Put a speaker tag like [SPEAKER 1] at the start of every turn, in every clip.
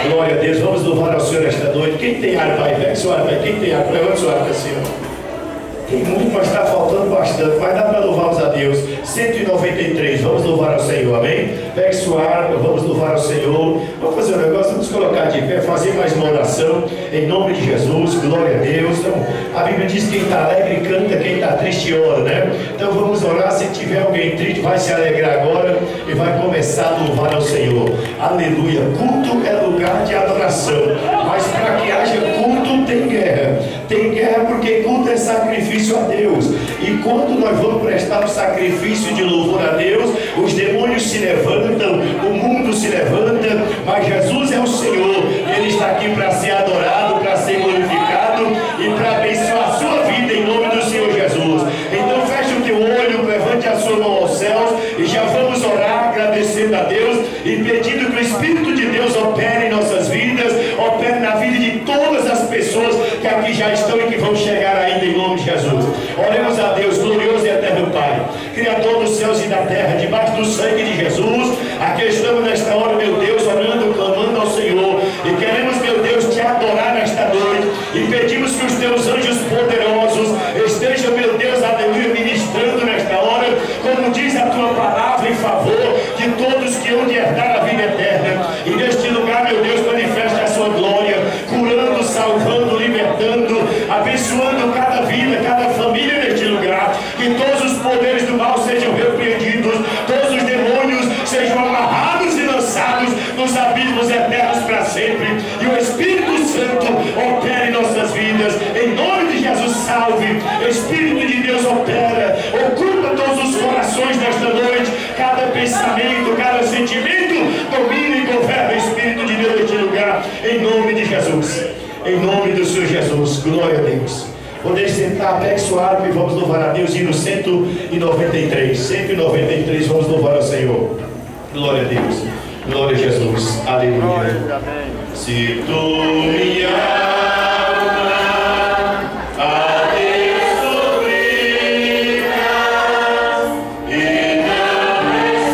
[SPEAKER 1] Glória a Deus. Vamos louvar ao Senhor esta noite. Quem tem harpa aí? Pega sua harpa. Quem tem harpa? Levanta sua harpa, Senhor. Tem muito, mas está faltando bastante. Mas dá para louvarmos a Deus. 193. Vamos louvar ao Senhor. Amém? Pegue sua harpa. Vamos louvar ao Senhor. Vamos fazer um negócio. Vamos colocar de pé. Fazer mais uma oração. Em nome de Jesus. Glória a Deus. Então, a Bíblia diz que quem está alegre canta, quem está triste ora, né? Então vamos orar. Se tiver alguém triste, vai se alegrar agora e vai começar a louvar ao Senhor. Aleluia. Culto é lugar de adoração. Mas para que haja culto, tem guerra. Tem guerra porque culto é sacrifício a Deus. E quando nós vamos prestar o sacrifício de louvor a Deus, os demônios se levantam, o mundo se levanta, mas Jesus é o Senhor. Ele está aqui para ser adorado, para ser glorificado e para abençoar a sua vida em nome do Senhor Jesus. Então feche o teu olho, levante a sua mão aos céus e já vamos orar agradecendo a Deus e pedindo que o Espírito de Deus opere em nossas vidas, opere na vida de todas as pessoas que aqui já estão e que vão chegar ainda em nome de Jesus. Oremos a Deus, glorioso e eterno Pai, Criador dos céus e da terra, debaixo do sangue de Jesus, aqui estamos nesta hora, meu Deus, orando, clamando ao Senhor, e queremos, meu Deus, te adorar nesta noite, e pedimos que os teus anjos poderosos estejam, meu Deus, aleluia, ministrando nesta hora, como diz a tua palavra, em favor de todos que hão de herdar a vida eterna. E neste lugar, meu Deus, manifesta a sua glória, curando, salvando, libertando, abençoando cada vida, cada família neste lugar. Que todos os poderes do mal sejam repreendidos, todos os demônios sejam amarrados e lançados nos abismos eternos para sempre. E o Espírito Santo opere em nossas vidas. Em nome de Jesus, salve. Espírito de Deus opera, ocupa todos os corações nesta noite. Cada pensamento, cada sentimento, domina e governa o Espírito de Deus neste lugar. Em nome de Jesus. Em nome do Senhor Jesus. Glória a Deus. Poder sentar, pegue sua harpa e vamos louvar a Deus. Hino 193. 193, vamos louvar ao Senhor. Glória a Deus. Glória a Jesus. Aleluia. Se tu me amas, a Deus suplicas e não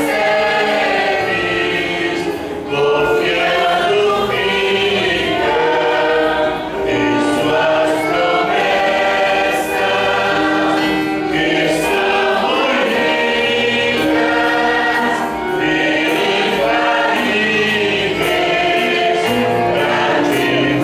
[SPEAKER 1] recebes, confiando fica em suas promessas, que são muito ricas e infalíveis para te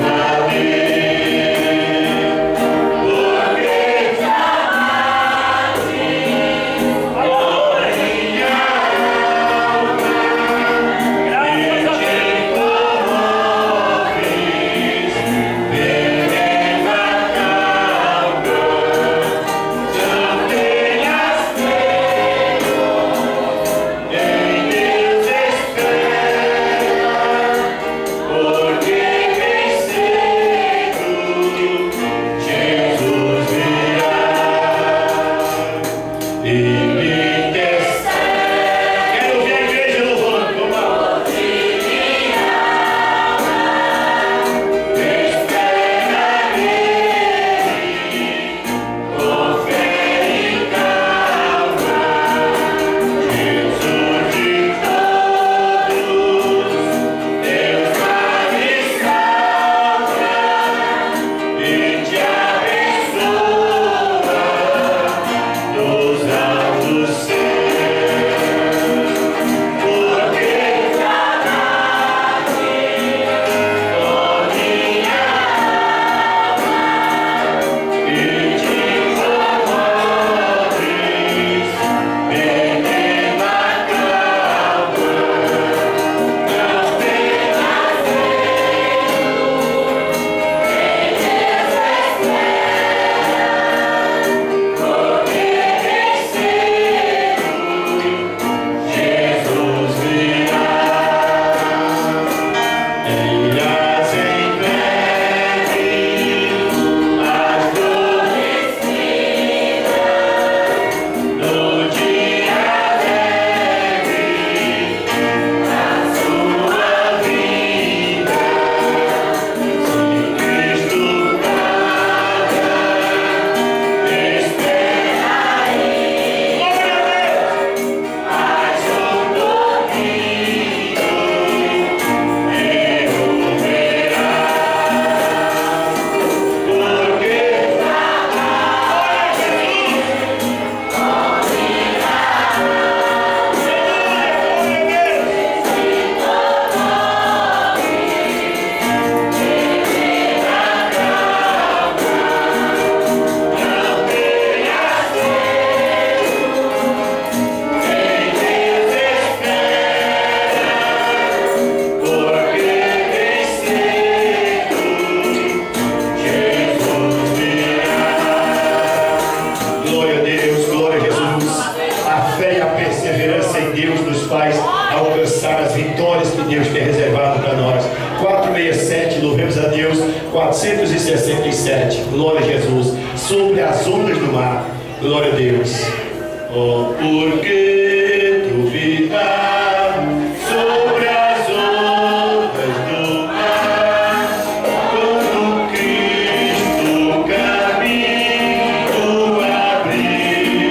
[SPEAKER 1] 467, glória a Jesus, sobre as ondas do mar, glória a Deus. Oh, porque duvidar sobre as ondas do mar, quando Cristo caminho abrir,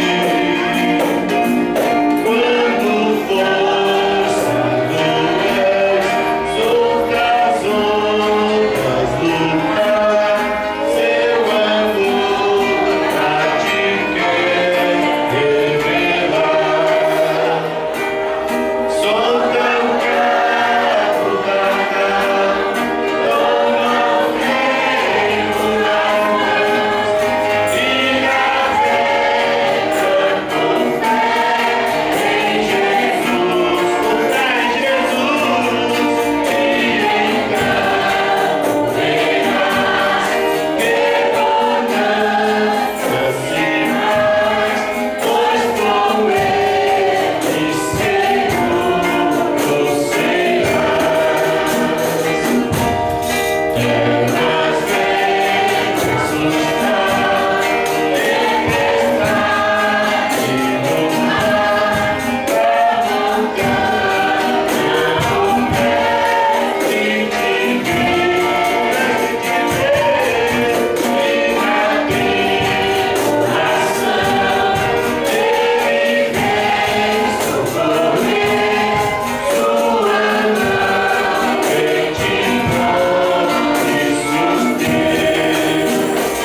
[SPEAKER 1] quando força do sobre as ondas do mar, seu amor a ti quer revelar. Solta o carro da calma, toma o reino nas mãos e navega com fé em Jesus, com fé em Jesus, e então verás que bonanças e mais, pois com Ele seguro serás. Terras verdes assustar, tempestade no mar, da montanha o mestre te guia, e na tribulação ele vem socorrer, sua mão retidão e sustento.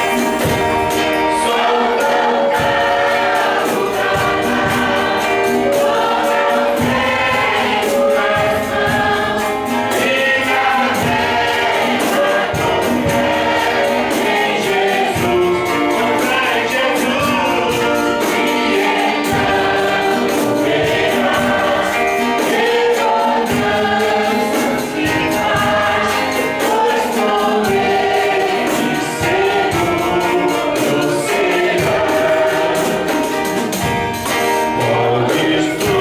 [SPEAKER 1] Solta o carro da mar, toma o reino nas mãos e navega com fé em Jesus, com fé em Jesus, e então verás que bonanças e paz, pois com Ele seguro serás. Podes tu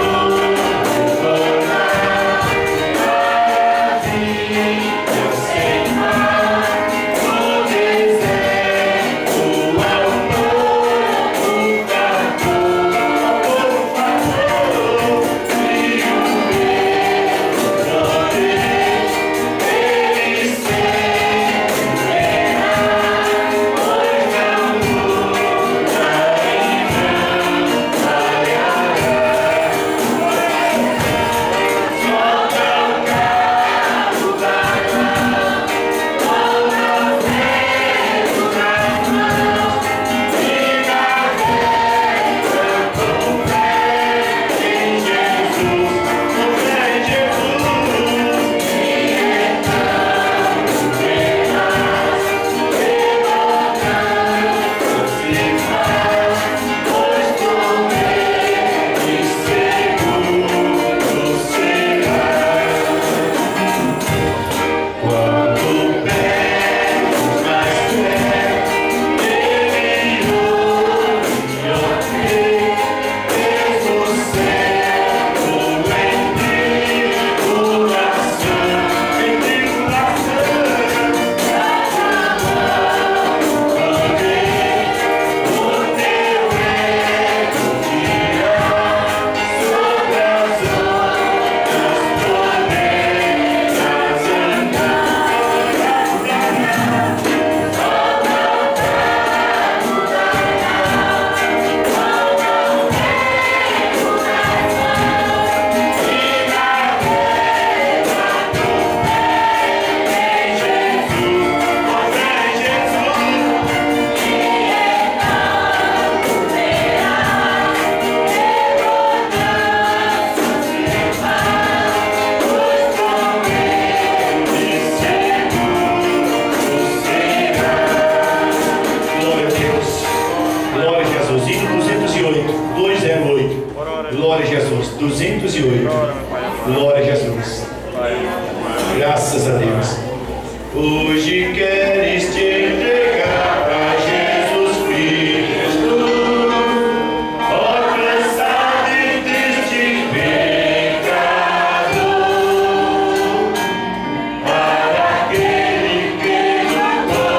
[SPEAKER 1] retornar à vida sem mar, no deserto ao povo fartou, e o meu poder ele sempre verá, pois não muda e não falhará. Solta o carro da calma, toma o reino nas mãos e navega com fé em Jesus, com fé em Jesus, e então verás que bonanças e paz, pois com Ele seguro serás. Quando perto, mais perto, Ele ouve, mesmo cego em tribulação, traz a mão, alguém, o teu ego dirá, sobre as ondas poderás andar. Glória a Deus, glória a Jesus. Hino 208, 208. Glória a Jesus, 208. Glória a Jesus. Graças a Deus. Hoje queres te entregar a Jesus Cristo, ó cansado e triste pecador, para aquele que no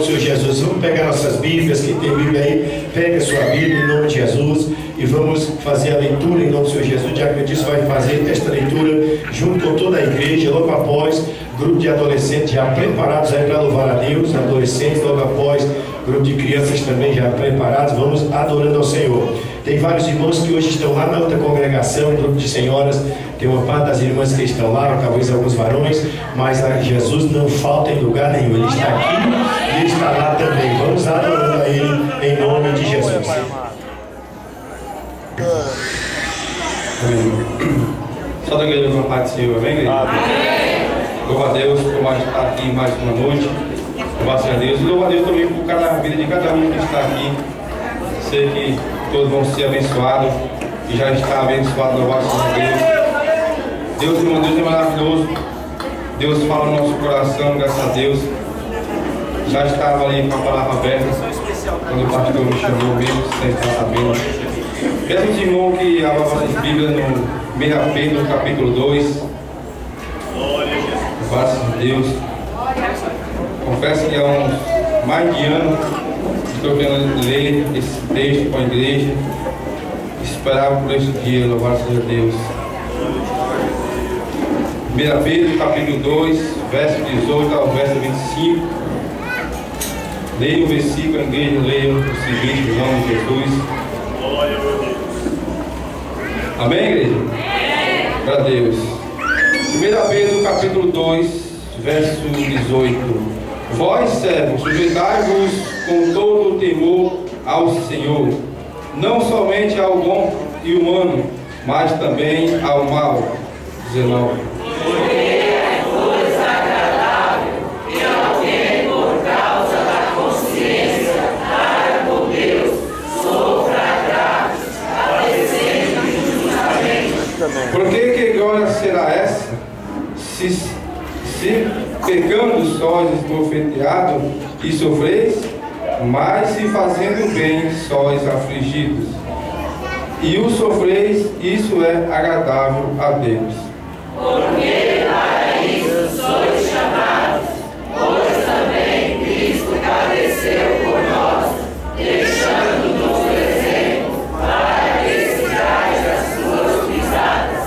[SPEAKER 1] do Senhor Jesus. Vamos pegar nossas Bíblias, quem tem Bíblia aí, pega a sua Bíblia em nome de Jesus e vamos fazer a leitura em nome do Senhor Jesus. O Diácono Edilson vai fazer esta leitura junto com toda a igreja, logo após, grupo de adolescentes já preparados aí para louvar a Deus, adolescentes, logo após, grupo de crianças também já preparados, vamos adorando ao Senhor. Tem vários irmãos que hoje estão lá na outra congregação, grupo de senhoras, tem uma parte das irmãs que estão lá, talvez alguns varões, mas Jesus não falta em lugar nenhum, Ele está aqui e Ele está lá também. Vamos adorando a Ele em nome de Jesus.
[SPEAKER 2] Amém. Só da igreja com a paz do Senhor, amém, igreja? Amém. Louva a Deus por mais estar aqui mais uma noite. Louva a Deus e louva a Deus também por cada vida de cada um que está aqui. Sei que todos vão ser abençoados e já está abençoado, louvado seja Deus. Deus, irmão, Deus é maravilhoso. Deus fala no nosso coração, graças a Deus. Já estava ali com a palavra aberta quando o pastor me chamou mesmo, sem estar sabendo. Peço os irmãos que abram as Bíblias no 1 Pedro, capítulo 2. Graças a Deus. Confesso que há uns mais de ano estou querendo ler esse texto com a igreja. Esperava por este dia, louvado seja Deus. 1 Pedro, capítulo 2, verso 18 ao verso 25. Leia o versículo, a igreja leia o seguinte, em nome de Jesus. Amém, igreja? Para Deus. 1 Pedro, capítulo 2, verso 18. Vós, servos, sujeitai-vos com todo o temor ao Senhor, não somente ao bom e humano, mas também ao mal. 19.
[SPEAKER 3] Porque é coisa agradável que alguém, por causa da consciência dada por Deus, sofra agraves, padecendo injustamente.
[SPEAKER 2] Por que glória será essa? Se pecando sois esbofeteados e sofreis, mas se fazendo bem sois afligidos. E o sofreis, isso é agradável a Deus.
[SPEAKER 3] Porque para isso sois chamados, pois também Cristo padeceu por nós, deixando-nos o exemplo, para que sigais as suas pisadas.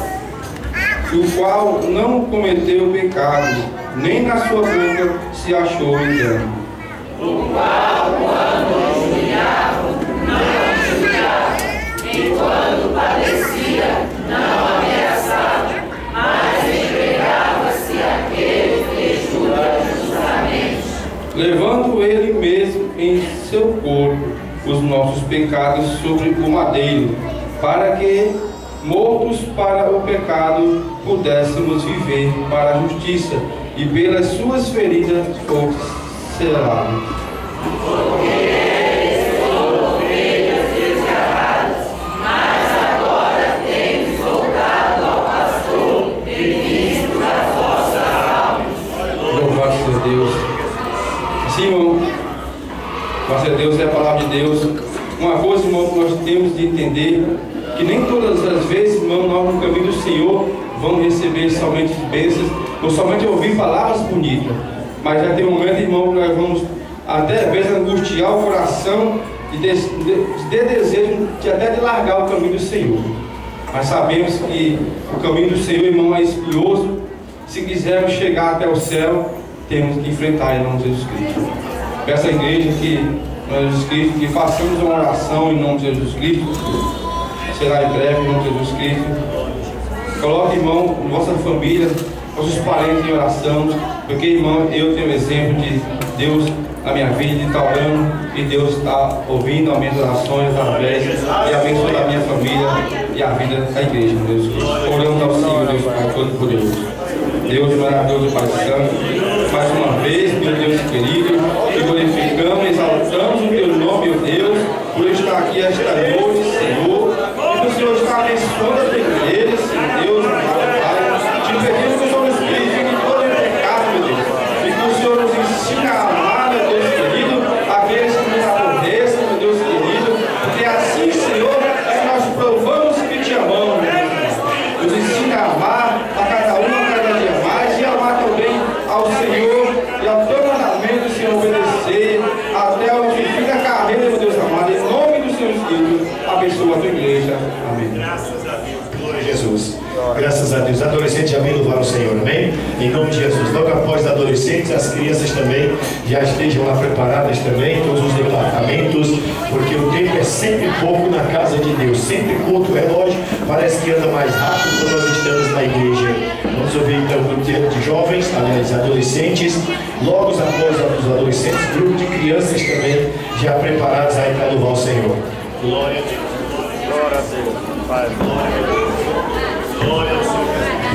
[SPEAKER 2] O qual não cometeu pecado, nem na sua boca se achou engano.
[SPEAKER 3] O qual, quando injuriavam, não injuriava, e quando padecia, não ameaçava, mas entregava-se àquele que julga justamente.
[SPEAKER 2] Levando ele mesmo em seu corpo os nossos pecados sobre o madeiro, para que, mortos para o pecado, pudéssemos viver para a justiça, e pelas suas feridas fomos selados.
[SPEAKER 3] Porque eles foram ovelhas desgarradas, mas agora temos voltado ao pastor e visto das vossas almas.
[SPEAKER 2] Louvado seja Deus. Sim, irmão. Louvado seja Deus, é a palavra de Deus. Uma coisa, irmão, que nós temos de entender, que nem todas as vezes, irmão, nós no caminho do Senhor vamos receber somente bênçãos, ou somente ouvir palavras bonitas. Mas já tem um momento, irmão, que nós vamos até às vezes angustiar o coração e ter desejo até de largar o caminho do Senhor. Mas sabemos que o caminho do Senhor, irmão, é espinhoso. Se quisermos chegar até o céu, temos que enfrentar em nome de Jesus Cristo. Peço à igreja que, em Jesus Cristo, que façamos uma oração em nome de Jesus Cristo. Será em breve em nome de Jesus Cristo. Coloque, irmão, vossa família, vossos parentes em oração, porque, irmão, eu tenho exemplo de Deus na minha vida, de estar orando, e Deus está ouvindo as minhas orações através e abençoando a minha família e a vida da igreja, meu Deus Cristo. Oramos ao Senhor, Deus Pai Todo-Poderoso. Deus maravilhoso, Pai Santo, mais uma vez, meu Deus querido, te glorificamos, exaltamos o teu nome, meu Deus, por estar aqui esta noite, Senhor, e que o Senhor está abençoando a tua igreja, Senhor Deus, Pai. Te pedimos que o Senhor nos purifique de todo o pecado, meu Deus, e que o Senhor nos ensine a amar, meu Deus querido, aqueles que nos aborrecem, meu Deus querido, porque assim, Senhor, é que nós provamos que te amamos, meu Deus. Nos ensine a amar a cada um, a cada dia mais, e amar também ao Senhor e ao teu mandamento, Senhor, obedecer abençoa a tua igreja. Amém.
[SPEAKER 1] Graças a Deus, glória a Jesus. Graças a Deus. Adolescentes já vem louvar o Senhor, amém? Em nome de Jesus. Logo após os adolescentes, as crianças também já estejam lá preparadas também, todos os departamentos, porque o tempo é sempre pouco na casa de Deus. Sempre curto o relógio, parece que anda mais rápido quando nós estamos na igreja. Vamos ouvir então o grupo de jovens, aliás, adolescentes. Logo após os adolescentes, grupo de crianças também já preparados aí para louvar o Senhor. Glória a Deus. Glória a Deus. Pai, glória a Deus. Glória ao Senhor.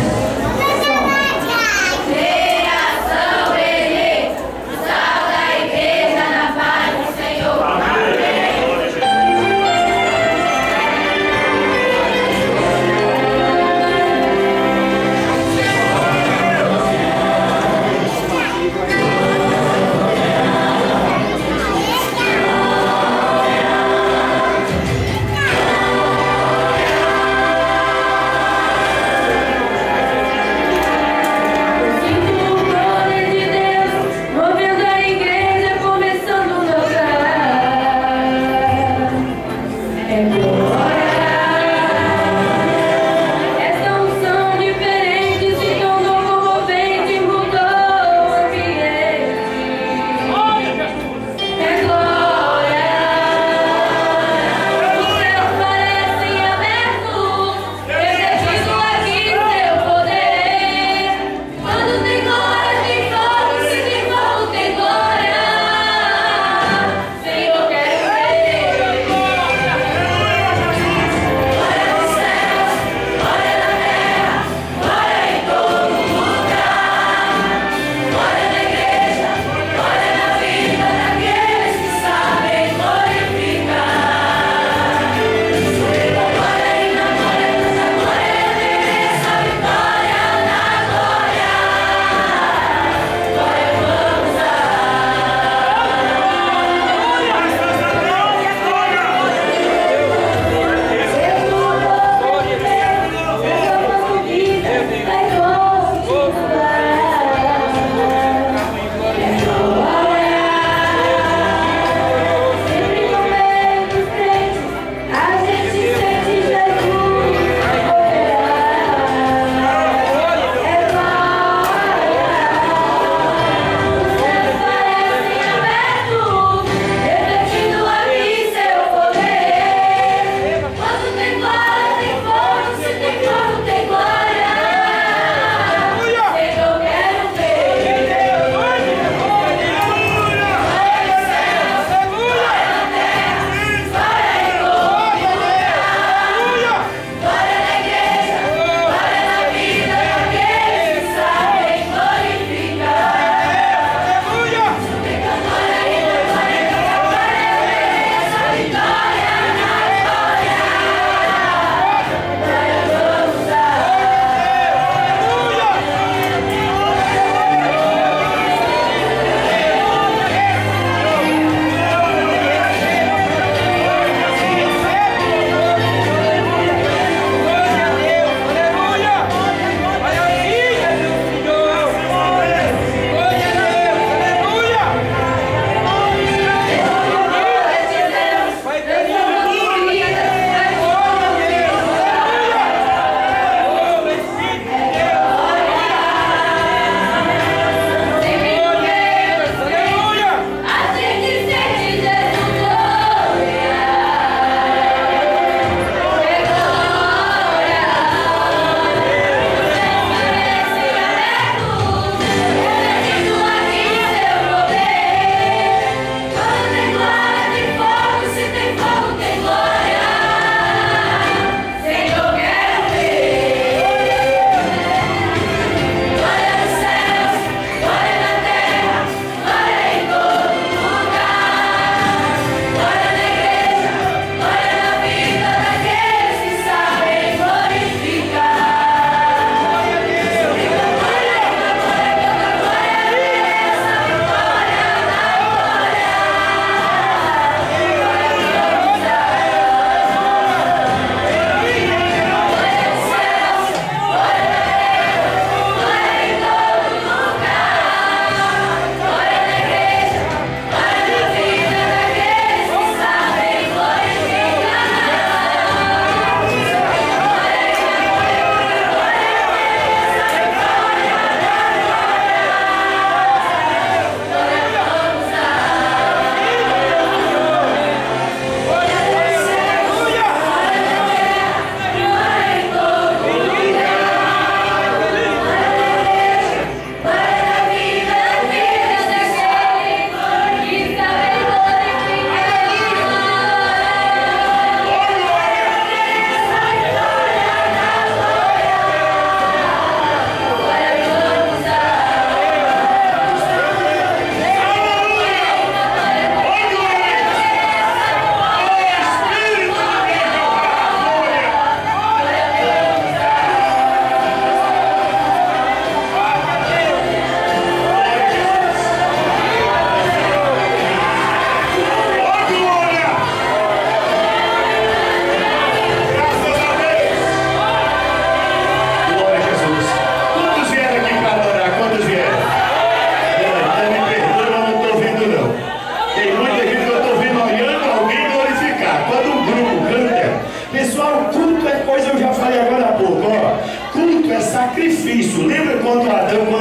[SPEAKER 3] Geração eleita, sal da igreja na paz do Senhor. Amém.
[SPEAKER 1] Glória a Jesus. falei agora há pouco, ó, culto é sacrifício. Lembra quando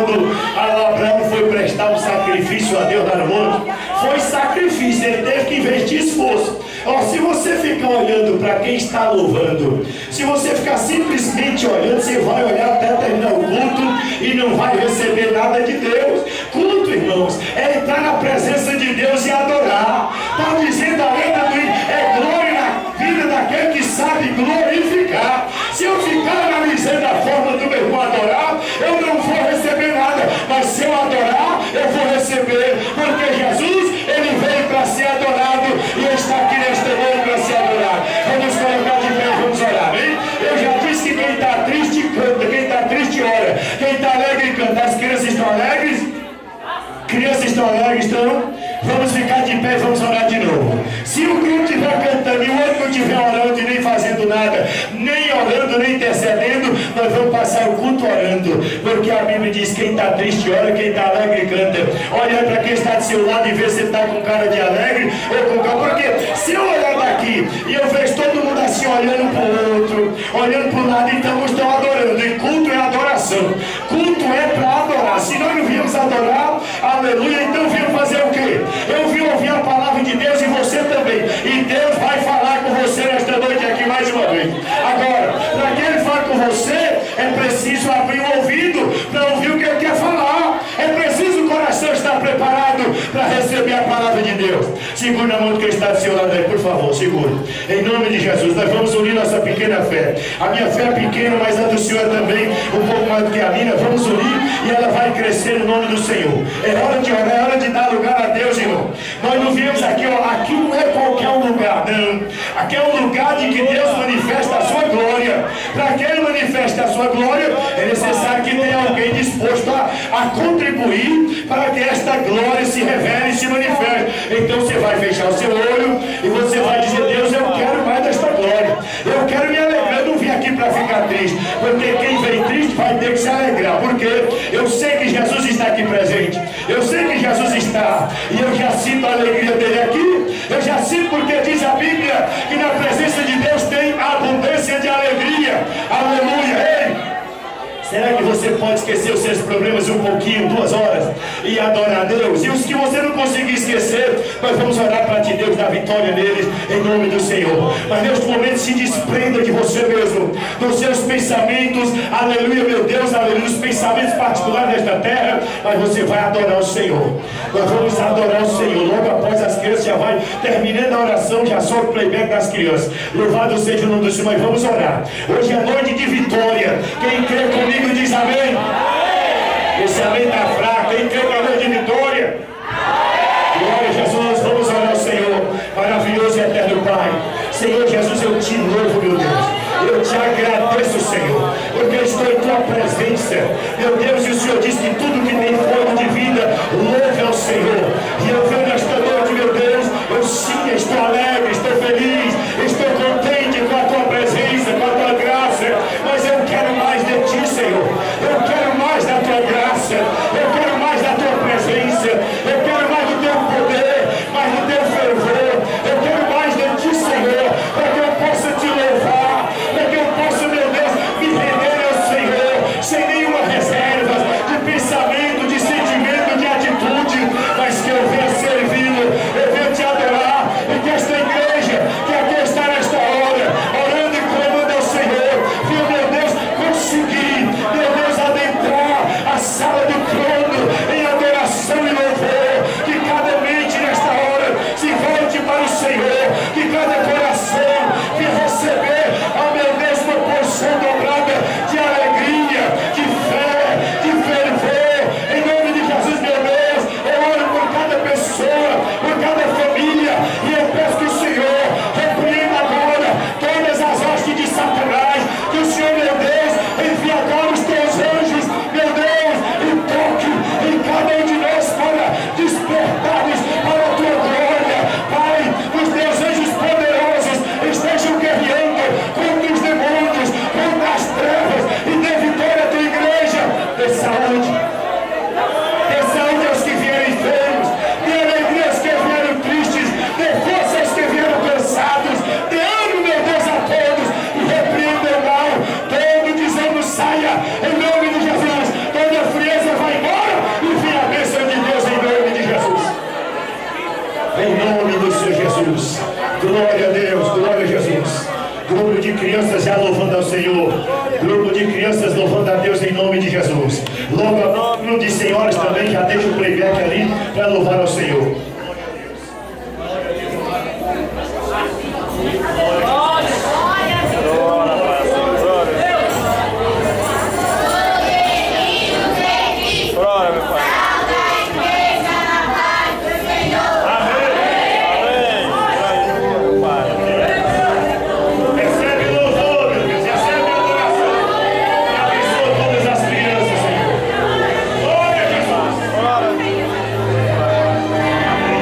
[SPEAKER 1] Abraão foi prestar um sacrifício a Deus lá no monte? Foi sacrifício, ele teve que investir esforço. Ó, se você ficar olhando para quem está louvando, se você ficar simplesmente olhando, você vai olhar até terminar o culto e não vai receber nada de Deus. Culto, irmãos, é entrar na presença de Deus e adorar. Está dizendo a letra do é glória na vida daquele que sabe glorificar. Se eu ficar analisando a forma do meu irmão adorar, eu não vou receber nada, mas se eu adorar, eu vou receber, porque Jesus, ele veio para ser adorado e ele está aqui nesta noite para ser adorado. Vamos colocar de pé e vamos orar, hein? Eu já disse que quem está triste canta, quem está triste ora, quem está alegre canta. As crianças estão alegres? Crianças estão alegres? Estão? Vamos ficar de pé e vamos orar de novo. Se o grupo estiver cantando e o outro não estiver orando e nem fazendo nada, nem orando, nem intercedendo, nós vamos passar o culto orando, porque a Bíblia diz: quem está triste ora, quem está alegre canta. Olha para quem está do seu lado e vê se está com cara de alegre ou com cara. Porque se eu olhar daqui e eu vejo todo mundo assim olhando para o outro, olhando para o lado, então estão adorando. E culto é adoração. Culto é para adorar. Se nós não viemos adorar, aleluia, então viemos fazer o quê? Eu vim ouvir a palavra de Deus e você também. E Deus vai falar com você nesta noite aqui mais uma vez. Agora, para que Ele fale com você, é preciso abrir o ouvido para ouvir o que Ele quer falar. É preciso o coração estar preparado para receber a palavra de Deus. Segura a mão do que está do seu lado aí, por favor, segura. Em nome de Jesus, nós vamos unir nossa pequena fé. A minha fé é pequena, mas a do Senhor é também um pouco mais do que a minha. Vamos unir e ela vai crescer no nome do Senhor. É hora de orar, é hora de dar lugar a Deus, irmão. Nós não viemos aqui, ó, aqui não é qualquer lugar, não. Aqui é um lugar de que Deus manifesta a sua glória. Para que Ele manifeste a sua glória, é necessário que tenha alguém disposto a contribuir para que esta glória se revele e se manifeste. Então você vai fechar o seu olho e você vai dizer: Deus, eu quero mais desta glória. Eu quero me alegrar. Eu não vim aqui para ficar triste, porque quem vem triste vai ter que se alegrar, porque eu sei que Jesus está aqui presente. Eu sei que Jesus está, e eu já sinto a alegria dele aqui. Eu já sinto, porque diz a Bíblia que na presença de Deus tem abundância de alegria. Aleluia. Ei! Será que você pode esquecer os seus problemas um pouquinho, 2 horas, e adorar a Deus? E os que você não conseguir esquecer, nós vamos orar para que Deus dá vitória neles, em nome do Senhor. Mas neste momento se desprenda de você mesmo, dos seus pensamentos, aleluia, meu Deus, aleluia, os pensamentos particulares desta terra, mas você vai adorar o Senhor. Nós vamos adorar o Senhor. Logo após as crianças já vai, terminando a oração, já só o playback das crianças. Louvado seja o nome do Senhor, mas vamos orar. Hoje é noite de vitória. Quem crê comigo diz amém. Esse amém está fraco. Quem crê na noite de vitória? Glória a Jesus. Vamos orar ao Senhor. Maravilhoso e eterno Pai. Senhor Jesus, eu te louvo, meu Deus. Eu te agradeço, Senhor, porque eu estou em tua presença, meu Deus. E o Senhor diz que tudo que tem fôlego de vida, louve ao Senhor. E eu venho nesta noite, meu Deus, eu sim estou alegre, estou feliz, estou contente com a tua presença, com a tua graça, mas eu quero mais de ti, Senhor. Eu quero mais da tua graça, eu quero mais da tua presença, eu quero mais do teu poder, mais do teu fervor, eu quero mais de ti, Senhor, para que eu possa te louvar, para que eu possa, meu Deus, me render ao Senhor, sem nenhuma reserva de pensamento, de sentimento, de atitude, mas que eu venha ser Glória a Deus, glória a Jesus. Grupo de crianças já louvando ao Senhor. Grupo de crianças louvando a Deus em nome de Jesus. Grupo de senhoras também, já deixa o playback ali para louvar ao Senhor.
[SPEAKER 3] Glória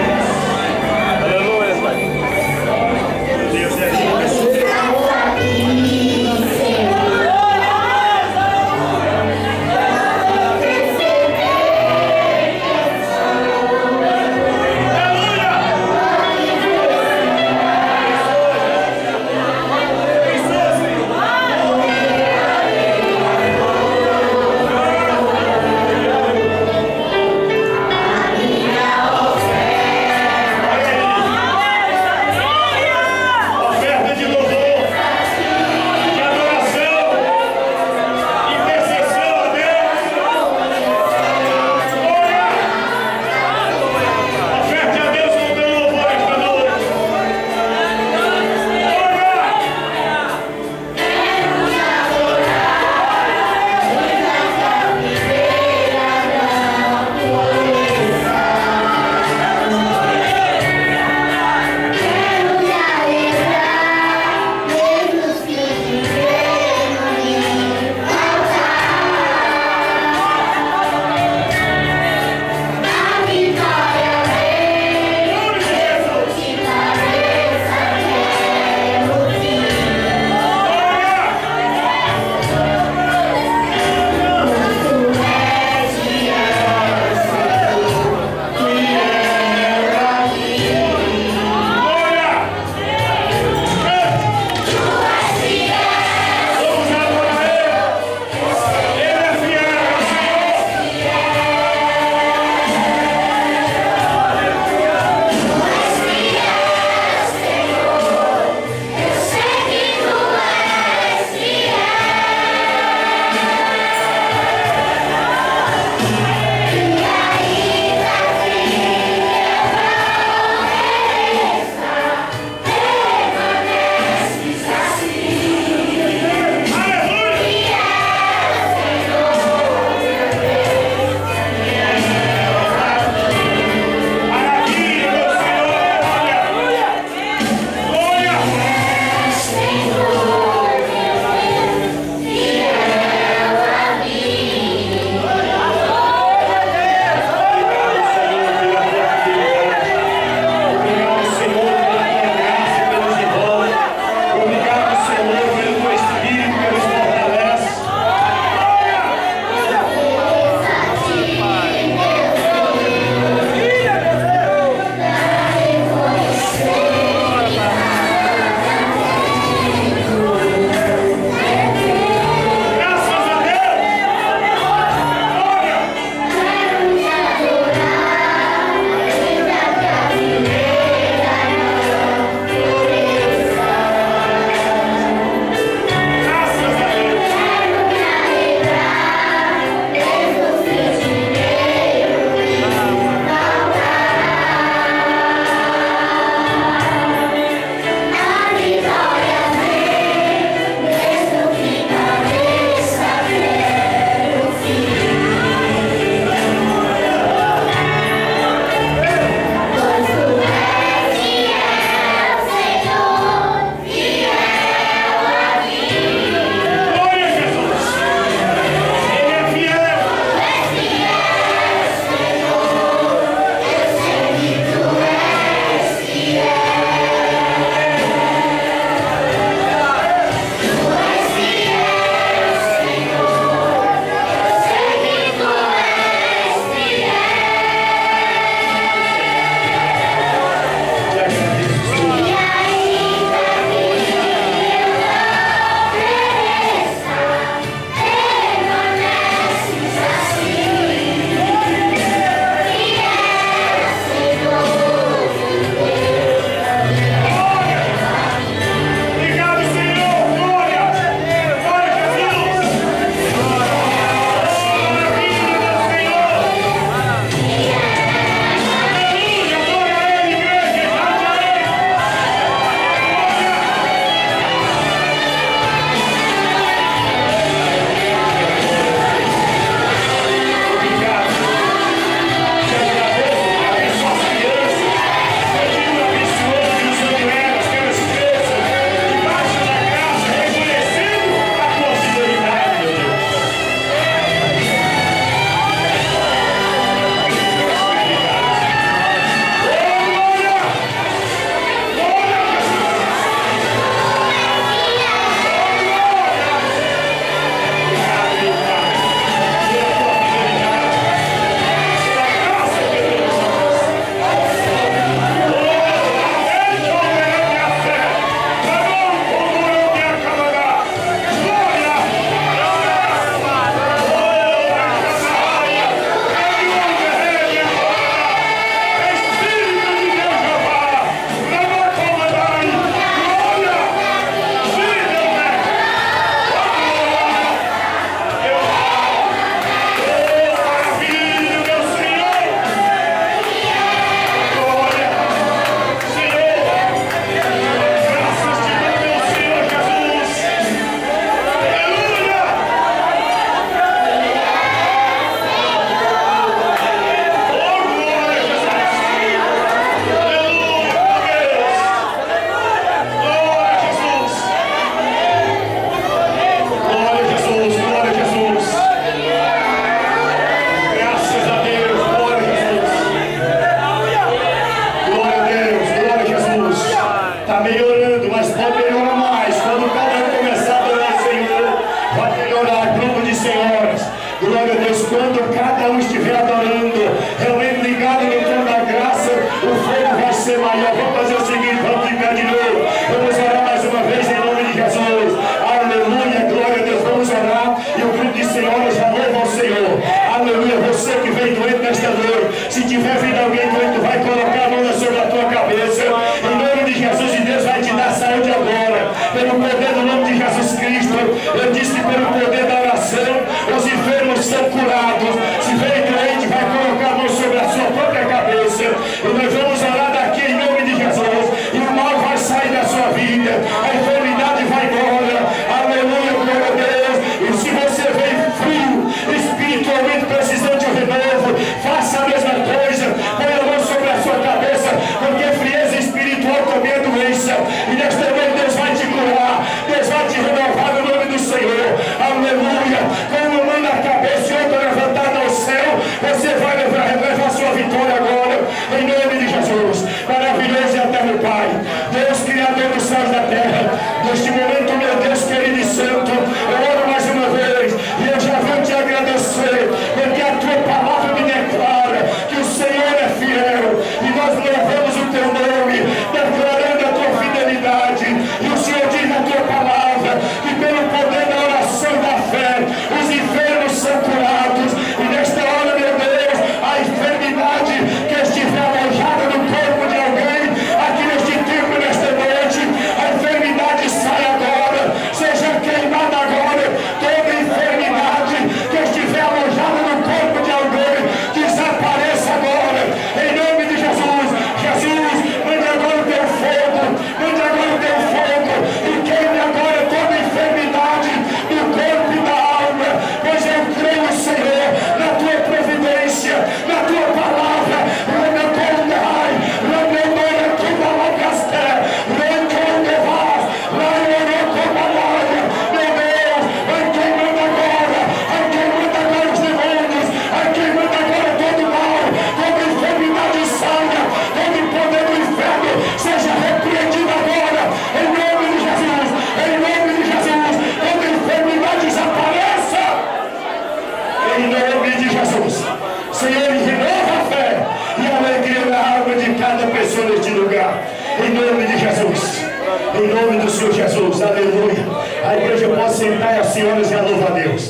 [SPEAKER 1] Jesus. Em nome do Senhor Jesus. Aleluia. A igreja pode sentar e as senhoras já louvam a Deus.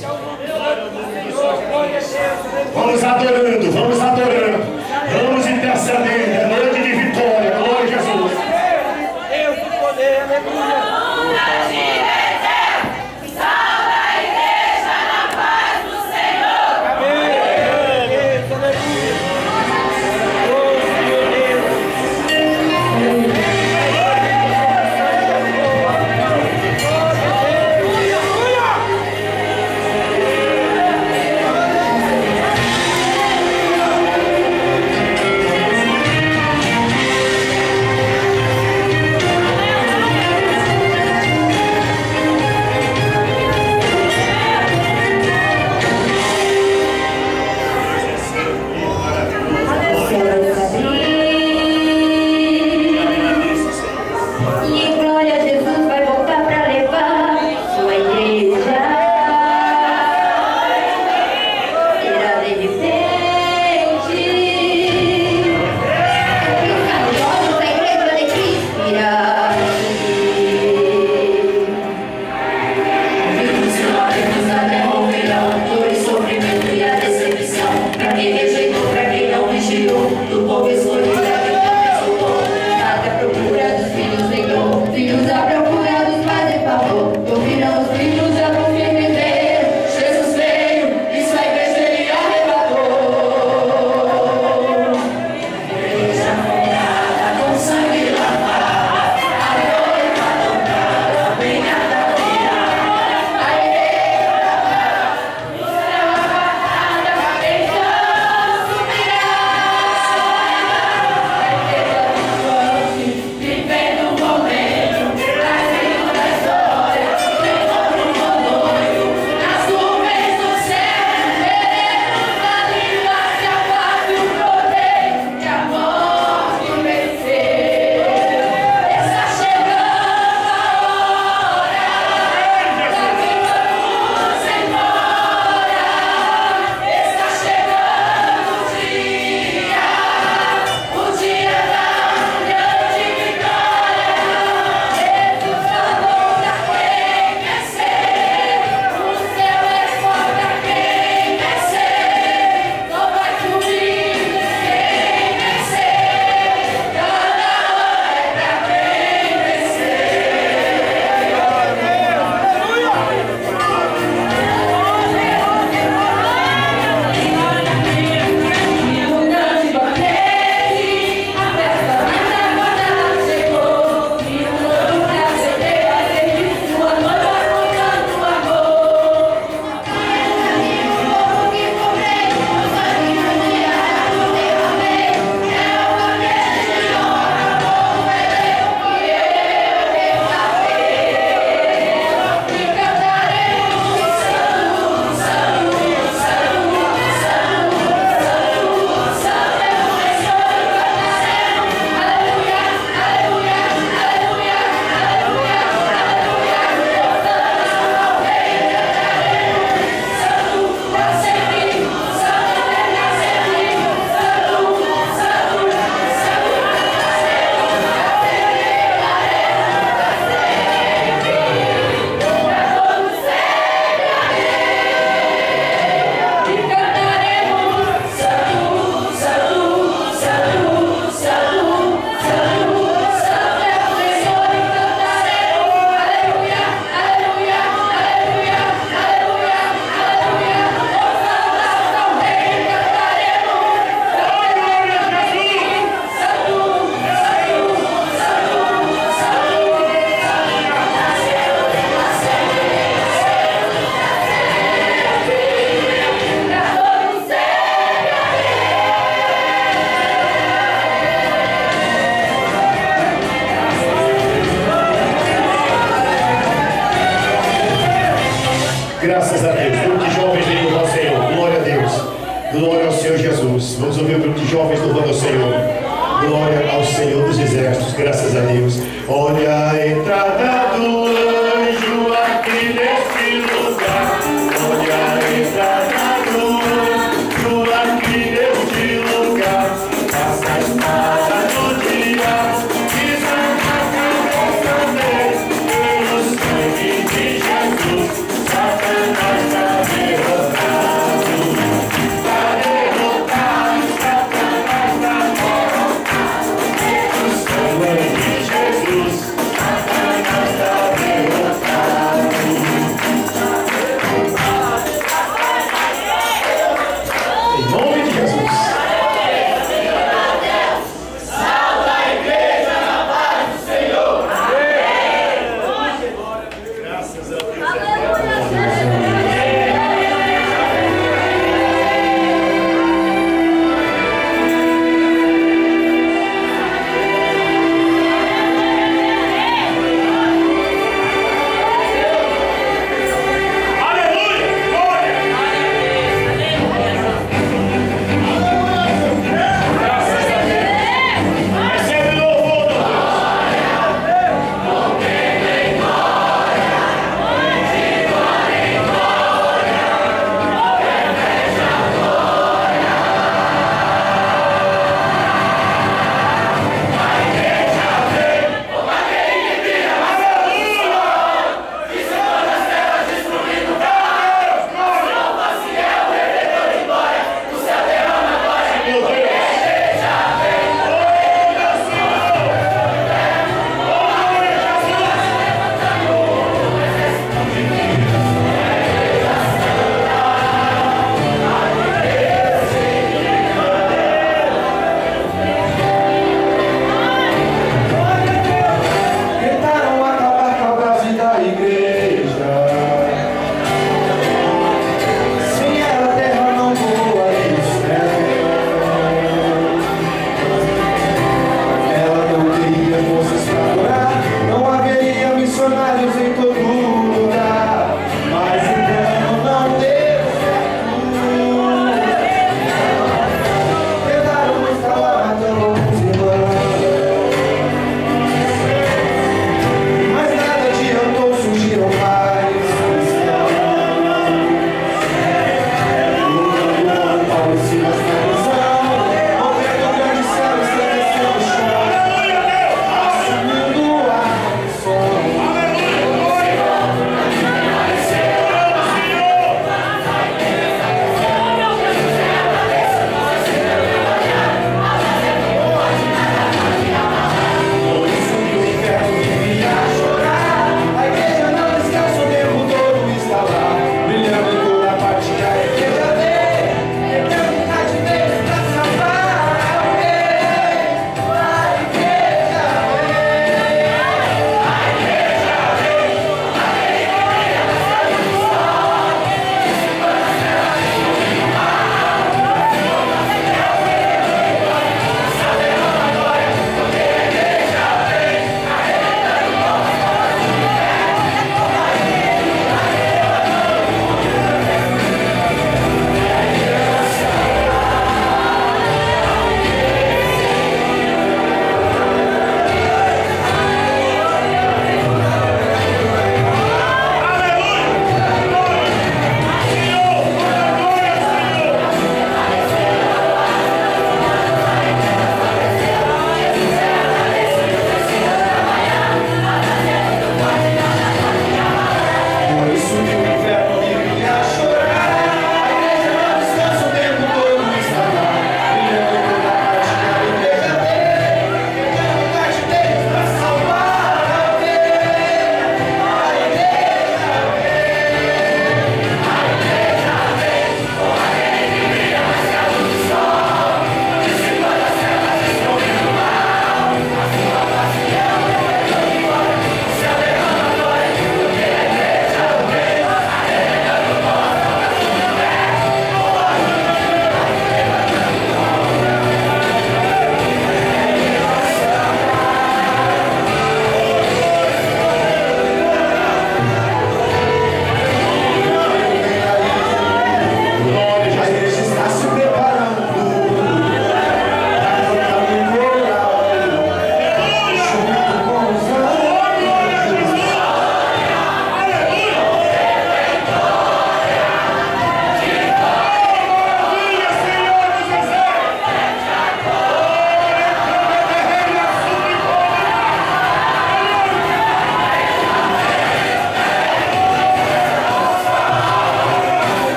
[SPEAKER 1] Vamos adorando, vamos adorando. Vamos intercedendo. É noite de vitória. Glória a Jesus.
[SPEAKER 4] Deus do poder, aleluia.
[SPEAKER 1] Graças a Deus. Grupo de jovens louvando ao Senhor. Glória a Deus. Glória ao Senhor Jesus. Vamos ouvir o grupo de jovens louvando ao Senhor. Glória ao Senhor dos Exércitos. Graças a Deus. Olha a entrada do